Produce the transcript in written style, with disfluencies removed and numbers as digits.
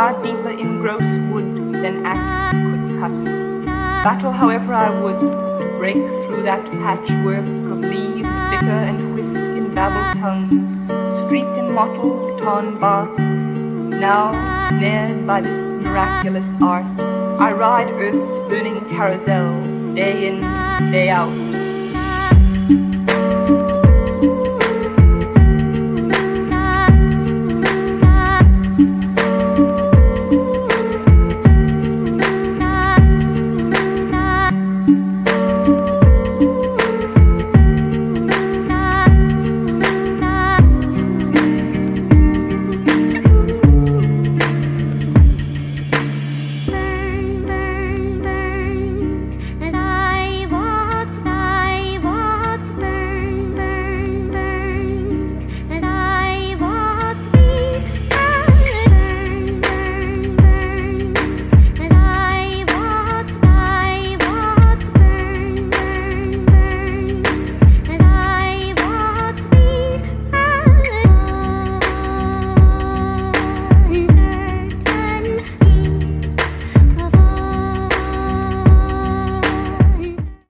far deeper in gross wood than axe could cut. Battle however I would, to break through that patchwork of leaves bicker and whisk in babbled tongues, streak and mottle, torn bark. Now, snared by this miraculous art, I ride Earth's burning carousel, day in, day out,